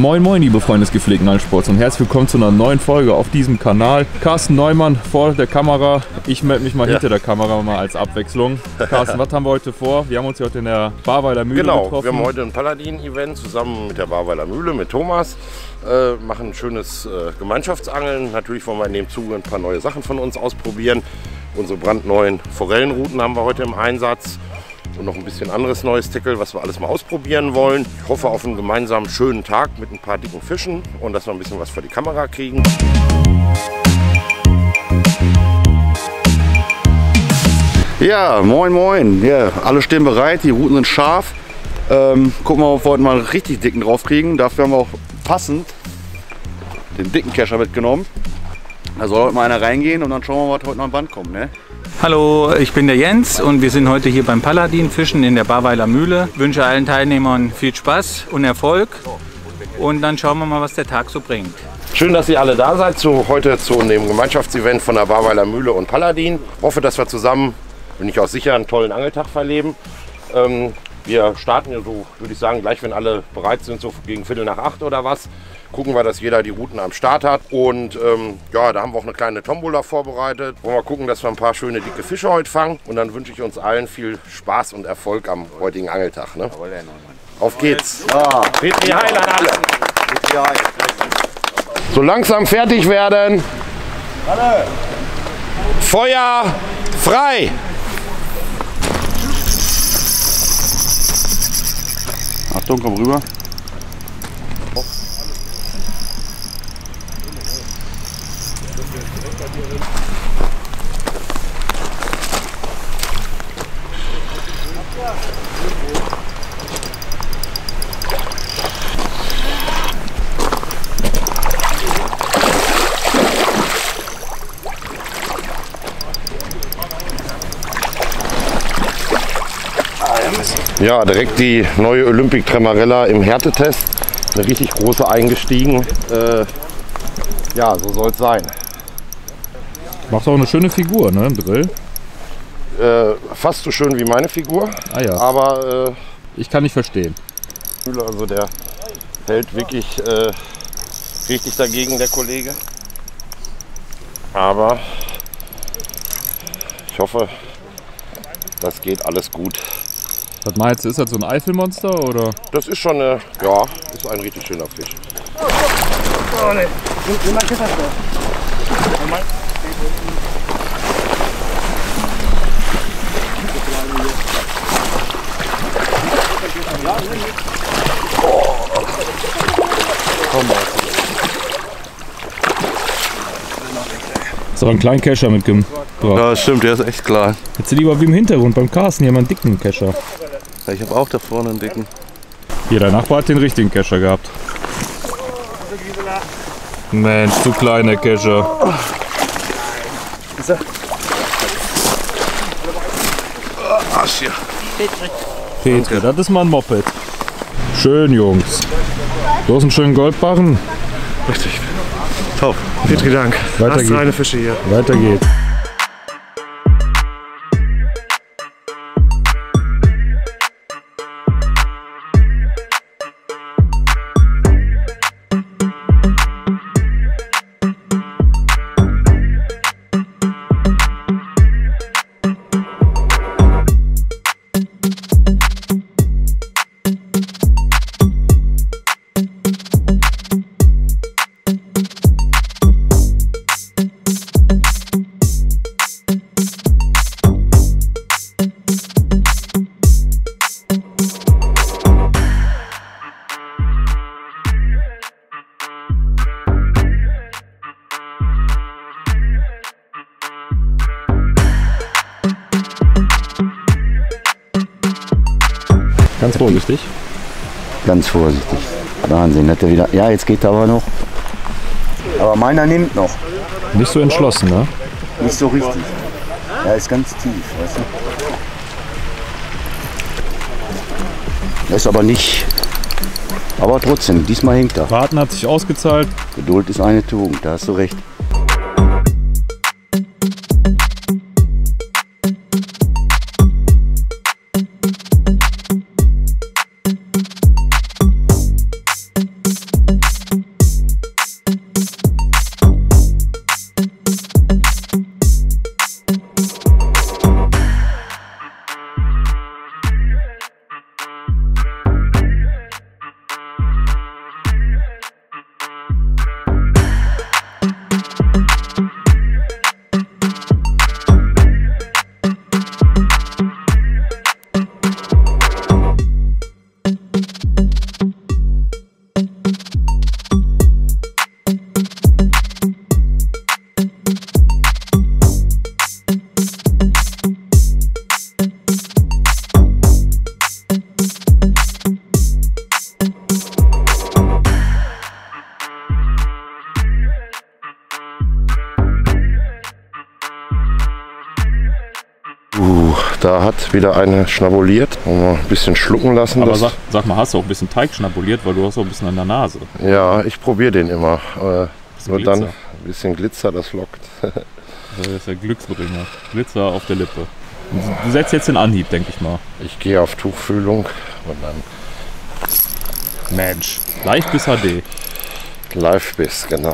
Moin moin liebe Freunde des gepflegten Angelsports und herzlich willkommen zu einer neuen Folge auf diesem Kanal. Carsten Neumann vor der Kamera, ich melde mich mal hinter der Kamera mal als Abwechslung. Carsten, was haben wir heute vor? Wir haben uns heute in der Barweiler Mühle getroffen. Wir haben heute ein Paladin-Event zusammen mit der Barweiler Mühle, mit Thomas. Machen ein schönes Gemeinschaftsangeln. Natürlich wollen wir in dem Zuge ein paar neue Sachen von uns ausprobieren. Unsere brandneuen Forellenrouten haben wir heute im Einsatz. Und noch ein bisschen anderes neues Tackle, was wir alles mal ausprobieren wollen. Ich hoffe auf einen gemeinsamen schönen Tag mit ein paar dicken Fischen und dass wir ein bisschen was für die Kamera kriegen. Ja, moin moin. Ja, alle stehen bereit, die Routen sind scharf. Gucken wir, ob wir heute mal einen richtig dicken drauf kriegen. Dafür haben wir auch passend den dicken Kescher mitgenommen. Da soll heute mal einer reingehen und dann schauen wir, was heute noch am Band kommt. Ne? Hallo, ich bin der Jens und wir sind heute hier beim Paladin Fischen in der Barweiler Mühle. Ich wünsche allen Teilnehmern viel Spaß und Erfolg und dann schauen wir mal, was der Tag so bringt. Schön, dass ihr alle da seid, heute zu dem Gemeinschaftsevent von der Barweiler Mühle und Paladin. Ich hoffe, dass wir zusammen, bin ich auch sicher, einen tollen Angeltag verleben. Wir starten ja so, würde ich sagen, gleich wenn alle bereit sind, so gegen 7:45 oder was. Gucken wir, dass jeder die Routen am Start hat. Und ja, da haben wir auch eine kleine Tombola vorbereitet. Wollen wir gucken, dass wir ein paar schöne dicke Fische heute fangen. Und dann wünsche ich uns allen viel Spaß und Erfolg am heutigen Angeltag. Ne? Auf geht's! Ja. Petri Heil an alle! So langsam fertig werden. Feuer frei! Achtung, komm rüber. Ja, direkt die neue Olympic Tremarella im Härtetest. Eine richtig große eingestiegen. Ja, so soll es sein. Macht auch eine schöne Figur, ne, im Drill. Fast so schön wie meine Figur. Ah ja. Aber Ich kann nicht verstehen. also der hält wirklich richtig dagegen, der Kollege. Aber ich hoffe, das geht alles gut. Was meinst du, ist das so ein Eifelmonster oder? Das ist schon eine, ja, ist ein richtig schöner Fisch. Ist aber ein kleinen Kescher mitgebracht. Ja, stimmt, der ist echt klar. Jetzt lieber wie im Hintergrund beim Carsten hier mal einen dicken Kescher. Ja, ich habe auch da vorne einen dicken. Hier, der Nachbar hat den richtigen Kescher gehabt. Mensch, zu kleiner Kescher. Arsch hier. Petri, das ist mal ein Moped. Schön, Jungs. Du hast einen schönen Goldbarren. Richtig. Top. Petri, Dank. Weiter Hast geht's. reine Fische hier. Weiter geht's. Ganz vorsichtig. Ganz vorsichtig. Wahnsinn, hat er wieder. Ja, jetzt geht er aber noch. Aber meiner nimmt noch. Nicht so entschlossen, ne? Nicht so richtig. Er ist ganz tief, weißt du? Das ist aber nicht. Aber trotzdem, diesmal hängt er. Warten hat sich ausgezahlt. Geduld ist eine Tugend, da hast du recht. Da hat wieder eine schnabuliert. Mal ein bisschen schlucken lassen. Aber sag mal, hast du auch ein bisschen Teig schnabuliert, weil du hast auch ein bisschen an der Nase. Ja, ich probiere den immer. Nur Glitzer. dann ein bisschen Glitzer, das lockt. Das ist der Glücksbringer. Glitzer auf der Lippe. Und du setzt jetzt den Anhieb, denke ich mal. Ich gehe auf Tuchfühlung und dann Mensch, live bis HD. Live-Biss, genau.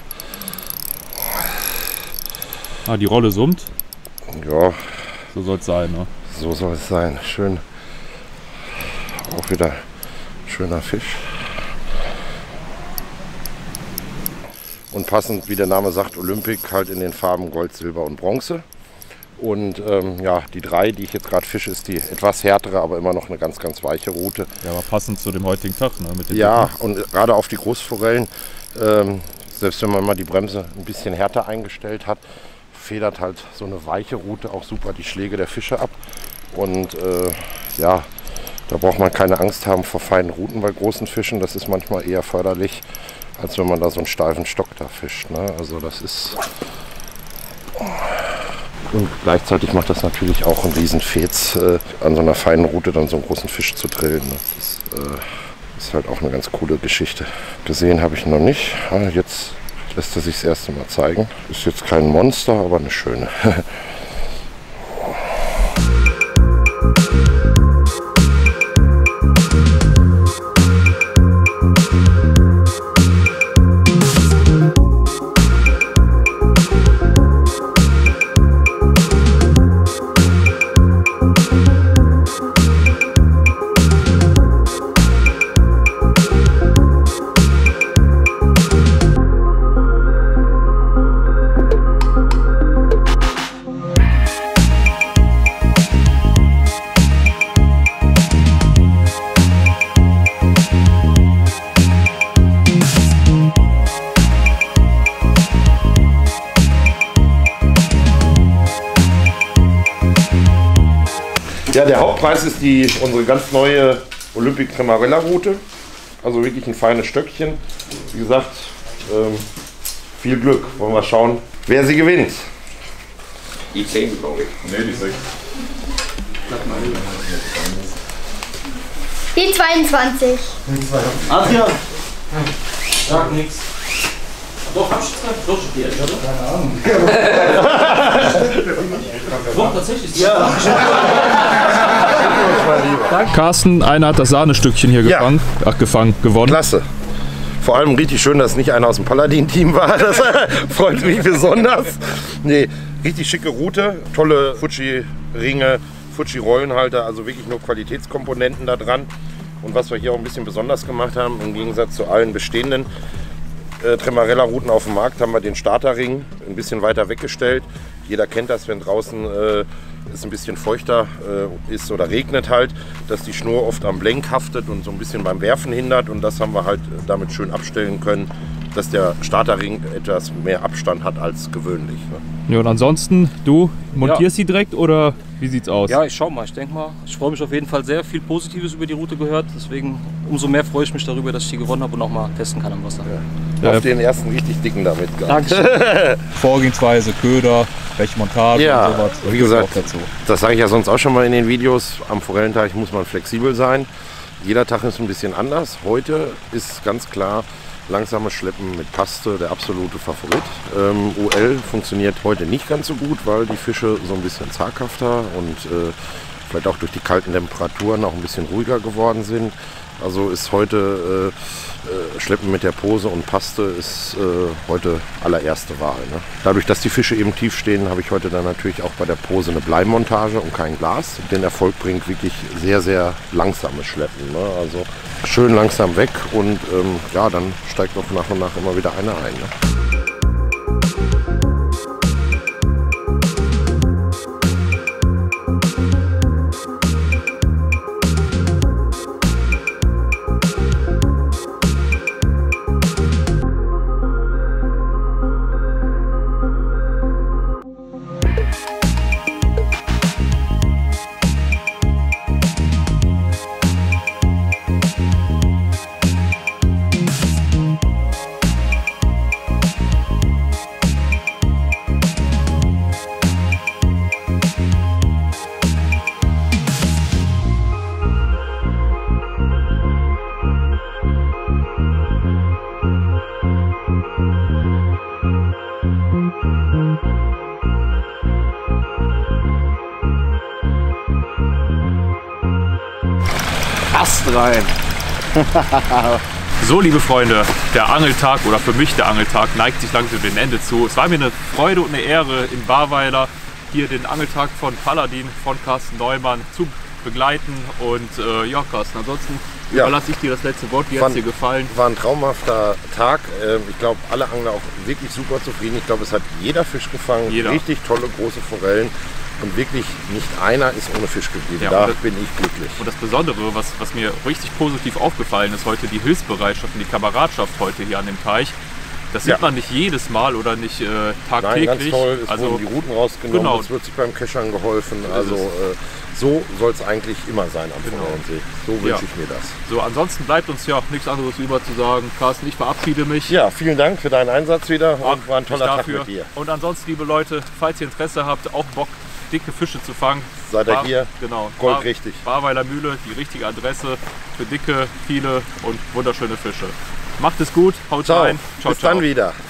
Ah, die Rolle summt. Ja, So soll es sein, ne? so soll es sein. Schön. Auch wieder schöner Fisch. Und passend, wie der Name sagt, Olympic, halt in den Farben Gold, Silber und Bronze. Und ja, die 3, die ich jetzt gerade fische, ist die etwas härtere, aber immer noch eine ganz, ganz weiche Route. Ja, aber passend zu dem heutigen Tag, ne? Mit den Ja, Dicken. und gerade auf die Großforellen, selbst wenn man mal die Bremse ein bisschen härter eingestellt hat, federt halt so eine weiche Route auch super die Schläge der Fische ab. Und ja, da braucht man keine Angst haben vor feinen Routen bei großen Fischen. Das ist manchmal eher förderlich, als wenn man da so einen steifen Stock da fischt. Ne? Also das ist... Und gleichzeitig macht das natürlich auch einen riesen Fetz, an so einer feinen Route dann so einen großen Fisch zu drillen. Ne? Das ist halt auch eine ganz coole Geschichte. Gesehen habe ich ihn noch nicht. Jetzt lässt er sich das erste Mal zeigen. Ist jetzt kein Monster, aber eine schöne. Ja, der Hauptpreis ist unsere ganz neue Olympic Tremarella Route. Also wirklich ein feines Stöckchen. Wie gesagt, viel Glück. Wollen wir schauen, wer sie gewinnt. Die 10, glaube ich. Nee, die 6. Die 22. Adrian! Sag nichts. Doch, hab ich jetzt gerade durchstudiert, oder? Keine Ahnung. Doch, tatsächlich. Ja. Carsten, einer hat das Sahnestückchen hier Ja. gewonnen. Klasse. Vor allem richtig schön, dass nicht einer aus dem Paladin-Team war. Das freut mich besonders. Nee, richtig schicke Route, tolle Fuji-Ringe, Fuji-Rollenhalter, also wirklich nur Qualitätskomponenten da dran. Und was wir hier auch ein bisschen besonders gemacht haben, im Gegensatz zu allen bestehenden Tremarella-Routen auf dem Markt, haben wir den Starterring ein bisschen weiter weggestellt. Jeder kennt das, wenn draußen es ein bisschen feuchter ist oder regnet halt, dass die Schnur oft am Blenk haftet und so ein bisschen beim Werfen hindert. Und das haben wir halt damit schön abstellen können, dass der Starterring etwas mehr Abstand hat als gewöhnlich. Ne? Ja, und ansonsten, du montierst sie direkt oder wie sieht's aus? Ja, ich schau mal. Ich denke mal, ich freue mich auf jeden Fall sehr. Viel Positives über die Route gehört. Deswegen umso mehr freue ich mich darüber, dass ich die gewonnen habe und auch mal testen kann am Wasser. Ja. Auf den ersten richtig dicken damit. Dankeschön. Vorgehensweise, Köder, welche Montage Ja, und sowas. Das wie gehört gesagt, auch dazu. das sage ich ja sonst auch schon mal in den Videos. Am Forellenteich muss man flexibel sein. Jeder Tag ist ein bisschen anders. Heute ist ganz klar langsames Schleppen mit Paste der absolute Favorit. UL funktioniert heute nicht ganz so gut, weil die Fische so ein bisschen zaghafter und vielleicht auch durch die kalten Temperaturen auch ein bisschen ruhiger geworden sind. Also ist heute Schleppen mit der Pose und Paste ist heute allererste Wahl. Ne? Dadurch, dass die Fische eben tief stehen, habe ich heute dann natürlich auch bei der Pose eine Bleimontage und kein Glas. Den Erfolg bringt wirklich sehr, sehr langsames Schleppen. Ne? Also schön langsam weg und ja, dann steigt auch nach und nach immer wieder einer ein. Ne? Kast rein. So, liebe Freunde, der Angeltag oder für mich der Angeltag neigt sich langsam dem Ende zu. Es war mir eine Freude und eine Ehre, in Barweiler hier den Angeltag von Paladin, von Carsten Neumann zu begleiten. Und ja, Carsten, ansonsten überlasse ich dir das letzte Wort. Wie hat es dir gefallen? War ein traumhafter Tag. Ich glaube, alle Angler auch wirklich super zufrieden. Ich glaube, es hat jeder Fisch gefangen. Jeder. Richtig tolle, große Forellen. Und wirklich nicht einer ist ohne Fisch geblieben. Ja, da bin ich glücklich. Und das Besondere, was mir richtig positiv aufgefallen ist heute, die Hilfsbereitschaft und die Kameradschaft heute hier an dem Teich. Das sieht man nicht jedes Mal oder nicht tagtäglich. Nein, ganz toll. Es also, wurden die Routen rausgenommen, genau. es wird sich beim Keschern geholfen. Also so soll es eigentlich immer sein am Forellensee. So wünsche ich mir das. So, ansonsten bleibt uns ja nichts anderes über zu sagen. Carsten, ich verabschiede mich. Ja, vielen Dank für deinen Einsatz wieder und war ein toller Tag mit dir. Und ansonsten, liebe Leute, falls ihr Interesse habt, auch Bock, dicke Fische zu fangen, seid ihr hier, genau, goldrichtig. Barweiler Mühle, die richtige Adresse für dicke, viele und wunderschöne Fische. Macht es gut, haut rein. Ciao, Bis dann wieder.